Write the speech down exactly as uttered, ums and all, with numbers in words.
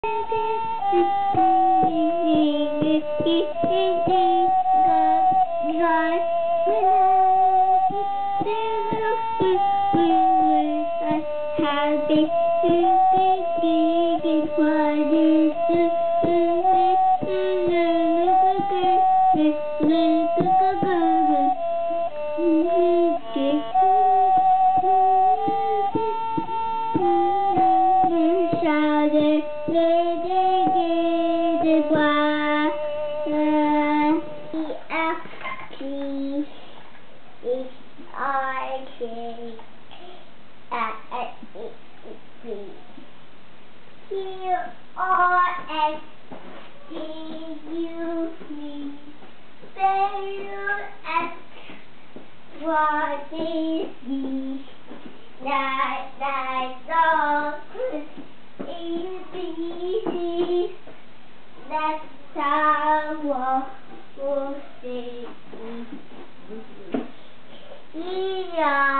What is the that that dog is easy? That's how we'll see. Yeah.